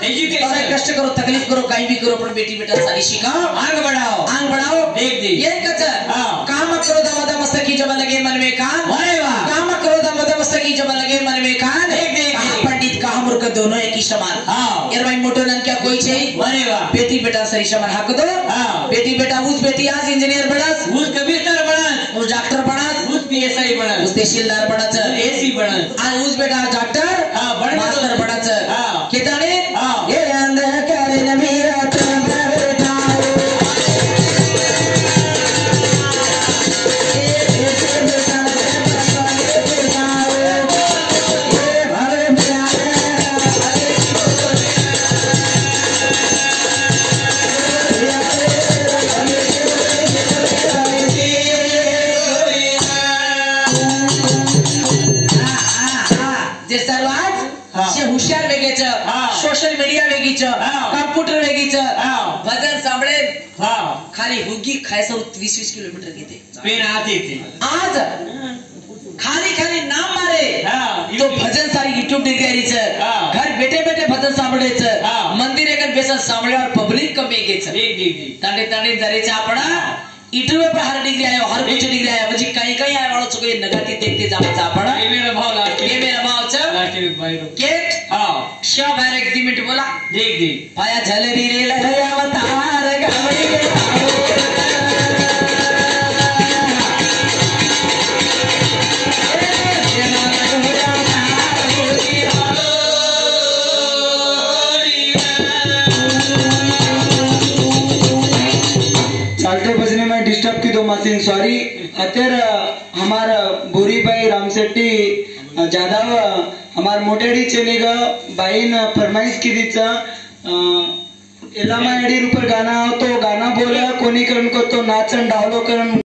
education कष्ट करो तकलीफ करो काही भी करो पण बेटी बेटा सारी शिकाओ आंग बढ़ाओ देख दे ये कच काम करो दम मस्तकी जब लगे मन में कान अरे वाह काम करो दम मस्तकी जब लगे मन में कान देख पंडित कहा मूर्ख दोनों एक ही समान हां यार भाई मोटो नन क्या कोई छे अरे वाह बेटी बेटा सारी समान हक दो हां बेटी बेटा उस बेटी आज इंजीनियर बनस उस कबीरदार बनस उस डॉक्टर बनस उस पीएसआई बनस उस तहसीलदार बनस एसी बनस आज उस बेटा डॉक्टर हां बन मास्टर बनस हां केताने ये अंदर करे नबीरा हुशार वेगेच सोशल मीडिया वेगीच कंप्यूटर वेगीच भजन सांभळे खाली हुगी खायचं 20-20 किलोमीटर घेते पेन आते थे आज खाली नाम मारे तो भजन सारी यूट्यूब डिग्रीच घर बैठे बैठे भजन सांभळेच मंदिर एक बेसन सांभळे और पब्लिक कमी घेच तांडे जरेच आपण यूट्यूब पे हर डिग्री आयो हर कुछ डिग्री आयो म्हणजे काही आयो वाळो चुके नगाती देखते जावच आपण ये मेरा भाव छ के हां शा बाहेर एक मिनिट बोला देख पाया झलरी रे लहया अवतार गावडी चालते बजने में डिस्टर्ब की दो मशीन सॉरी अतर हमारा भूरी भाई रामशेट्टी जादव हमार मोटेडी चलेग बाईन फरमाइश की दीचा एलामा एडी ऊपर गाना तो गाना बोला कोणी करण को तो नाचन डावलो करण